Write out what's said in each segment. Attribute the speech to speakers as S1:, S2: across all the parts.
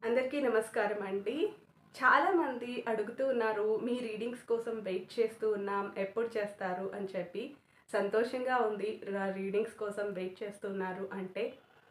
S1: అందరికీ నమస్కారం అండి. చాలామంది అడుగుతూ ఉన్నారు, మీ రీడింగ్స్ కోసం వెయిట్ చేస్తూ ఉన్నాం, ఎప్పుడు చేస్తారు అని చెప్పి. సంతోషంగా ఉంది రీడింగ్స్ కోసం వెయిట్ చేస్తున్నారు అంటే.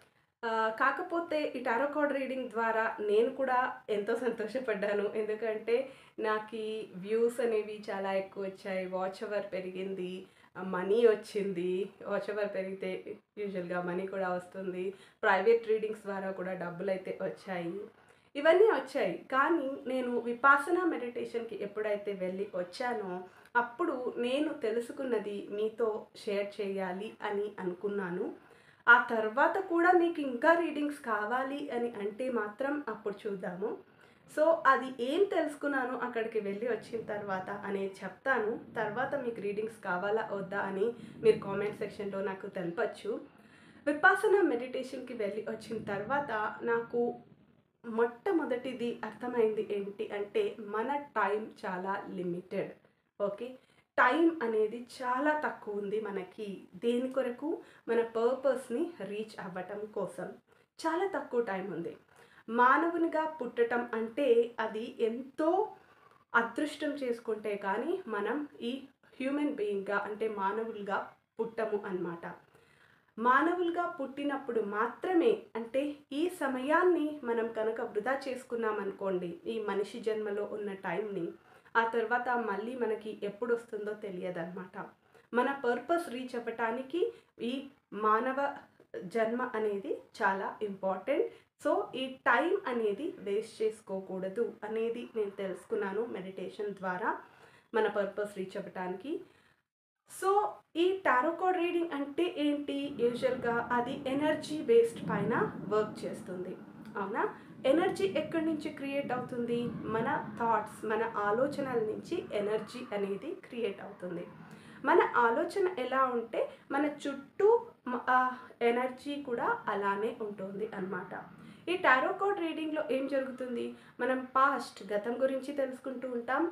S1: కాకపోతే ఈ టారో కార్డ్ రీడింగ్ ద్వారా నేను కూడా ఎంతో సంతోషపడ్డాను. ఎందుకంటే నాకీ వ్యూస్ అనేవి చాలా ఎక్కువొచ్చాయి. వాచ్ అవర్ పెరిగింది. మనీ వచ్చింది. వాచ్ అవర్ పెరిగితే యూజువల్‌గా మనీ కూడా వస్తుంది. ప్రైవేట్ రీడింగ్స్ ద్వారా కూడా డబ్బులైతే వచ్చాయి. ఇవన్నీ వచ్చాయి. కానీ నేను విపాసనా మెడిటేషన్‌కి ఎప్పుడైతే వెళ్ళి వచ్చానో, అప్పుడు నేను తెలుసుకున్నది మీతో షేర్ చేయాలి అని అనుకున్నాను. ఆ తర్వాత కూడా మీకు ఇంకా రీడింగ్స్ కావాలి అని అంటే మాత్రం అప్పుడు చూద్దాము. సో, అది ఏం తెలుసుకున్నానో అక్కడికి వెళ్ళి వచ్చిన తర్వాత అనేది చెప్తాను. తర్వాత మీకు రీడింగ్స్ కావాలా వద్దా అని మీరు కామెంట్ సెక్షన్‌లో నాకు తెలపొచ్చు. విపాసనా మెడిటేషన్‌కి వెళ్ళి వచ్చిన తర్వాత నాకు మొట్టమొదటిది అర్థమైంది ఏంటి అంటే, మన టైం చాలా లిమిటెడ్. ఓకే. టైం అనేది చాలా తక్కువుంది మనకి. దేని కొరకు? మన పర్పస్‌ని రీచ్ అవ్వటం కోసం. చాలా తక్కువ టైం ఉంది. మానవునిగా పుట్టటం అంటే అది ఎంతో అదృష్టం చేసుకుంటే కానీ మనం ఈ హ్యూమన్ బీయింగ్‌గా అంటే మానవులుగా పుట్టము అన్నమాట. మానవులుగా పుట్టినప్పుడు మాత్రమే అంటే ఈ సమయాన్ని మనం కనుక వృధా చేసుకున్నామనుకోండి, ఈ మనిషి జన్మలో ఉన్న టైంని, ఆ తర్వాత మళ్ళీ మనకి ఎప్పుడొస్తుందో తెలియదనమాట. మన పర్పస్ రీచ్ అవ్వటానికి ఈ మానవ జన్మ అనేది చాలా ఇంపార్టెంట్. సో, ఈ టైం అనేది వేస్ట్ చేసుకోకూడదు అనేది నేను తెలుసుకున్నాను మెడిటేషన్ ద్వారా మన పర్పస్ రీచ్ అవ్వటానికి. సో, ఈ టారో కార్డ్ రీడింగ్ అంటే ఏంటి? యూజువల్‌గా అది ఎనర్జీ బేస్డ్ పైన వర్క్ చేస్తుంది. అవునా? ఎనర్జీ ఎక్కడి నుంచి క్రియేట్ అవుతుంది? మన థాట్స్, మన ఆలోచనల నుంచి ఎనర్జీ అనేది క్రియేట్ అవుతుంది. మన ఆలోచన ఎలా ఉంటే మన చుట్టూ ఎనర్జీ కూడా అలానే ఉంటుంది అన్నమాట. ఈ టారో కార్డ్ రీడింగ్‌లో ఏం జరుగుతుంది? మనం గతం గురించి తెలుసుకుంటూ ఉంటాం.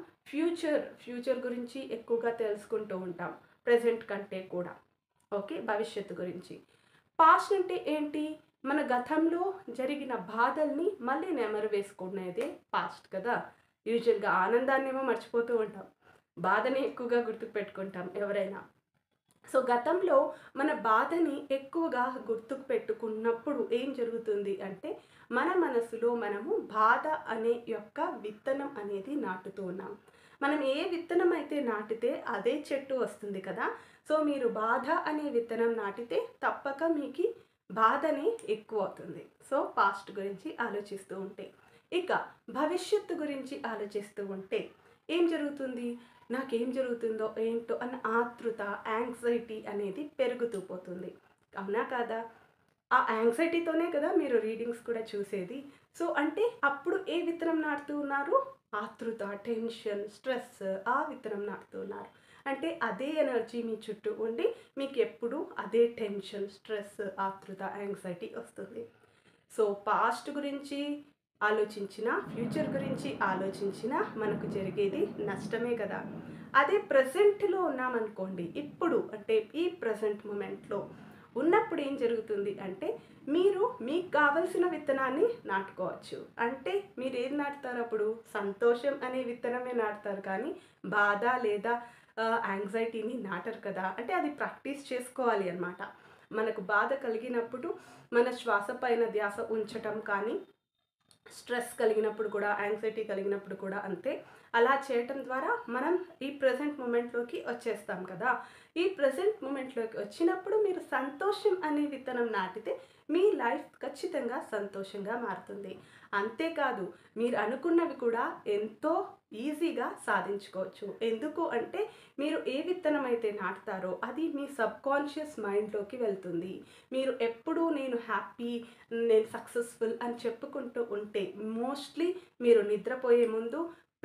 S1: ఫ్యూచర్ గురించి ఎక్కువగా తెలుసుకుంటూ ఉంటాం. ప్రెజెంట్ కంటే కూడా. ఓకే. భవిష్యత్తు గురించి. పాస్ట్ అంటే ఏంటి? మన గతంలో జరిగిన బాధల్ని మళ్ళీ నెమరు వేసుకునేదే పాస్ట్ కదా! యూజువల్‌గా ఆనందాన్నేమో మర్చిపోతూ ఉంటాం. బాధని ఎక్కువగా గుర్తుపెట్టుకుంటాం ఎవరైనా. సో, గతంలో మన బాధని ఎక్కువగా గుర్తుకు పెట్టుకున్నప్పుడు ఏం జరుగుతుంది అంటే, మన మనసులో మనము బాధ అనే యొక్క విత్తనం అనేది నాటుతూ ఉన్నాం. మనం ఏ విత్తనం అయితే నాటితే అదే చెట్టు వస్తుంది కదా! సో, మీరు బాధ అనే విత్తనం నాటితే తప్పక మీకి బాధనే ఎక్కువవుతుంది. సో, పాస్ట్ గురించి ఆలోచిస్తూ ఉంటే. ఇక భవిష్యత్తు గురించి ఆలోచిస్తూ ఉంటే ఏం జరుగుతుంది? నాకేం జరుగుతుందో ఏంటో అన్న ఆతృత, యాంగ్జైటీ అనేది పెరుగుతూ పోతుంది. అవునా కాదా? ఆ యాంగ్జైటీతోనే కదా మీరు రీడింగ్స్ కూడా చూసేది. సో, అంటే అప్పుడు ఏ విత్తనం నాటుతూ ఉన్నారు? ఆతృత, టెన్షన్, స్ట్రెస్ ఆ విత్తనం నాటుతూ ఉన్నారు. అంటే అదే ఎనర్జీ మీ చుట్టూ ఉండి మీకెప్పుడు అదే టెన్షన్, స్ట్రెస్, ఆతృత, యాంగ్జైటీ వస్తుంది. సో, పాస్ట్ గురించి ఆలోచించినా, ఫ్యూచర్ గురించి ఆలోచించినా మనకు జరిగేది నష్టమే కదా! అదే ప్రెజెంట్‌లో ఉన్నామనుకోండి, ఇప్పుడు అంటే ఈ ప్రెజెంట్ మొమెంట్‌లో ఉన్నప్పుడు ఏం జరుగుతుంది అంటే, మీరు మీకు కావలసిన విత్తనాన్ని నాటుకోవచ్చు. అంటే మీరేది నాటుతారప్పుడు? సంతోషం అనే విత్తనమే నాటుతారు కానీ, బాధ లేదా యాంగ్జైటీని నాటరు కదా! అంటే అది ప్రాక్టీస్ చేసుకోవాలి అన్నమాట. మనకు బాధ కలిగినప్పుడు మన శ్వాస పైన ధ్యాస ఉంచటం కానీ, స్ట్రెస్ కలిగినప్పుడు కూడా, యాంగ్జైటీ కలిగినప్పుడు కూడా అంతే. అలా చేయటం ద్వారా మనం ఈ ప్రెజెంట్ మొమెంట్‌లోకి వచ్చేస్తాం కదా! ఈ ప్రెజెంట్ మొమెంట్‌లోకి వచ్చినప్పుడు మీరు సంతోషం అనే విత్తనం నాటితే మీ లైఫ్ ఖచ్చితంగా సంతోషంగా మారుతుంది. అంతేకాదు మీరు అనుకున్నవి కూడా ఎంతో ఈజీగా సాధించుకోవచ్చు. ఎందుకు అంటే మీరు ఏ విత్తనం అయితే నాటుతారో అది మీ సబ్‌కాన్షియస్ మైండ్‌లోకి వెళ్తుంది. మీరు ఎప్పుడూ నేను హ్యాపీ, నేను సక్సెస్‌ఫుల్ అని చెప్పుకుంటూ ఉంటే మోస్ట్‌లీ మీరు నిద్రపోయే ముందు ప్లస్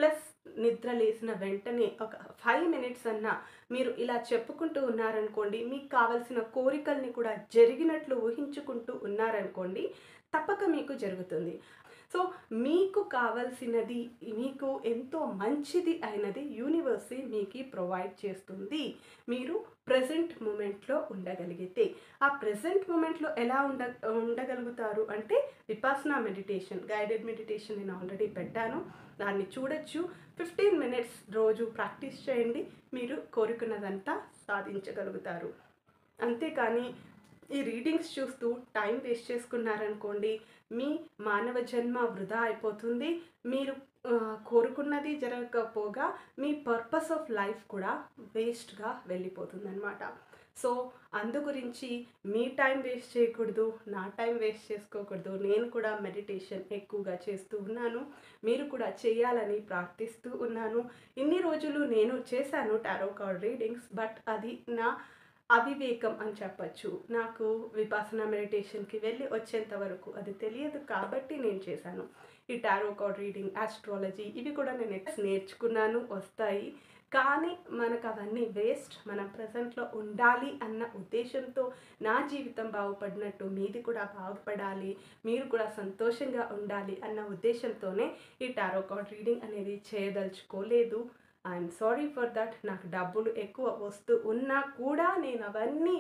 S1: నిద్ర లేసిన వెంటనే ఒక 5 మినిట్స్ అన్నా మీరు ఇలా చెప్పుకుంటూ ఉన్నారనుకోండి, మీకు కావాల్సిన కోరికల్ని కూడా జరిగినట్లు ఊహించుకుంటూ ఉన్నారనుకోండి, తప్పక మీకు జరుగుతుంది. సో, మీకు కావాల్సినది, మీకు ఎంతో మంచిది అయినది యూనివర్సే మీకి ప్రొవైడ్ చేస్తుంది. మీరు ప్రెజెంట్ మూమెంట్‌లో ఉండగలిగితే. ఆ ప్రెజెంట్ మూమెంట్‌లో ఎలా ఉండగలుగుతారు అంటే విపాసనా మెడిటేషన్, గైడెడ్ మెడిటేషన్ నేను ఆల్రెడీ పెట్టాను. దాన్ని చూడొచ్చు. 15 మినిట్స్ రోజు ప్రాక్టీస్ చేయండి. మీరు కోరుకున్నదంతా సాధించగలుగుతారు. అంతేకానీ ఈ రీడింగ్స్ చూస్తూ టైం వేస్ట్ చేసుకున్నారనుకోండి, మీ మానవ జన్మ వృధా అయిపోతుంది. మీరు కోరుకున్నది జరగకపోగా మీ పర్పస్ ఆఫ్ లైఫ్ కూడా వేస్ట్‌గా వెళ్ళిపోతుందనమాట. సో, అందు గురించి మీ టైం వేస్ట్ చేయకూడదు, నా టైం వేస్ట్ చేసుకోకూడదు. నేను కూడా మెడిటేషన్ ఎక్కువగా చేస్తూ ఉన్నాను. మీరు కూడా చేయాలని ప్రార్థిస్తూ ఉన్నాను. ఇన్ని రోజులు నేను చేశాను టారో కార్డ్ రీడింగ్స్. బట్ అది నా అవివేకం అని చెప్పచ్చు. నాకు విపాసనా మెడిటేషన్‌కి వెళ్ళి వచ్చేంత వరకు అది తెలియదు కాబట్టి నేను చేశాను. ఈ టారో కార్డ్ రీడింగ్, ఆస్ట్రాలజీ ఇవి కూడా నేను నేర్చుకున్నాను, వస్తాయి. కానీ మనకు అవన్నీ వేస్ట్. మనం ప్రెజెంట్‌లో ఉండాలి అన్న ఉద్దేశంతో నా జీవితం బాగుపడినట్టు మీది కూడా బాగుపడాలి, మీరు కూడా సంతోషంగా ఉండాలి అన్న ఉద్దేశంతోనే ఈ టారో కార్డ్ రీడింగ్ అనేది చేయదలుచుకోలేదు. I'm sorry for that. నాకు డబ్బులు ఎక్కువ వస్తూ ఉన్నా కూడా నేను అవన్నీ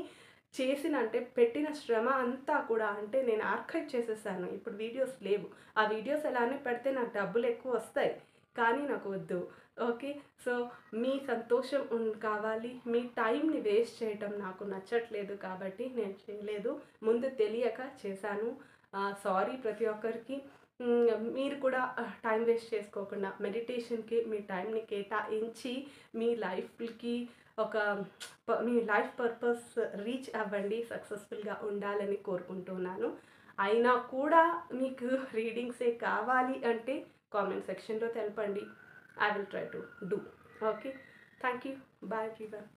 S1: అంటే పెట్టిన శ్రమ అంతా కూడా అంటే నేను ఆర్కైవ్ చేసేసాను. ఇప్పుడు వీడియోస్ లేవు. ఆ వీడియోస్ ఎలానే పెడితే నాకు డబ్బులు ఎక్కువ వస్తాయి. కానీ నాకు వద్దు. ఓకే. సో, మీ సంతోషం కావాలి. మీ టైంని వేస్ట్ చేయటం నాకు నచ్చట్లేదు కాబట్టి నేను చేయలేదు. ముందు తెలియక చేశాను. సారీ ప్రతి ఒక్కరికి. మీరు కూడా టైం వేస్ట్ చేసుకోకుండా మెడిటేషన్‌కి మీ టైంని కేటాయించి మీ లైఫ్‌కి ఒక మీ లైఫ్ పర్పస్ రీచ్ అవ్వండి. సక్సెస్‌ఫుల్‌గా ఉండాలని కోరుకుంటున్నాను. అయినా కూడా మీకు రీడింగ్సే కావాలి అంటే కామెంట్ సెక్షన్‌లో తెలపండి. I will try to do. Okay. Thank you. Bye everyone.